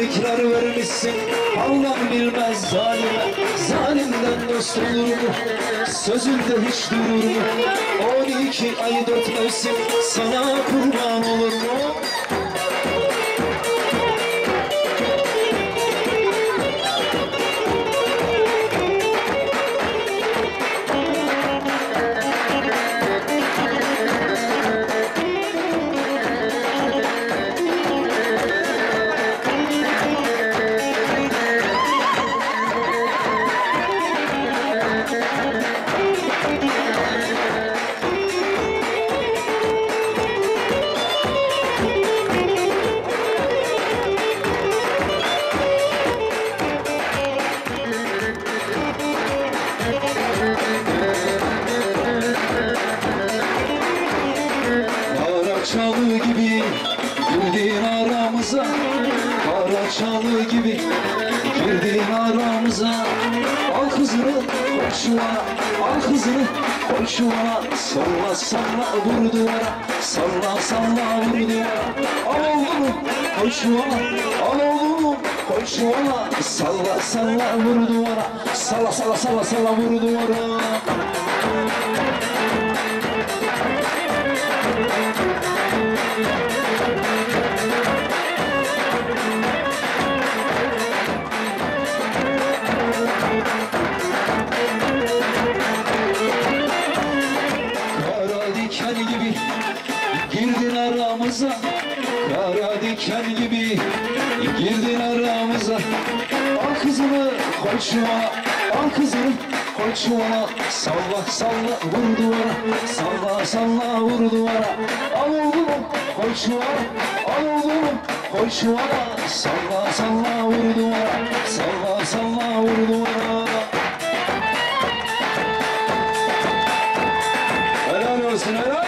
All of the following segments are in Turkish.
İkrar vermişsin, Allah bilmez zalime. Zalimden dost olur mu? Sözünde hiç durur mu? 12 ay 4 mevsim sana kurban olur mu? Çalı gibi girdin aramıza, kara çalı gibi girdin aramıza. Al kızını koy çuvara, al kızını koy çuvara. Salla salla vur duvara, salla salla vur duvara. Al oğlumu koy çuvara, al oğlumu koy çuvara. Salla salla vur duvara, salla salla salla salla vur duvara. Kara diken gibi girdin aramıza, kara diken gibi girdin aramıza. Al kızını koy çuvara, al kızını koy çuvara. Salla salla vur duvara, salla salla vur duvara. Al oğlumu koy çuvara, al oğlumu koy çuvara. Salla salla vur duvara, salla salla vur duvara. Helal olsun, helal.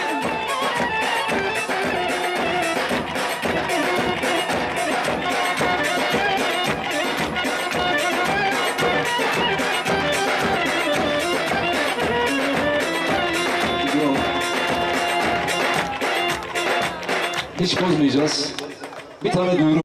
Hiç bozmayacağız. Bir tane duyuru.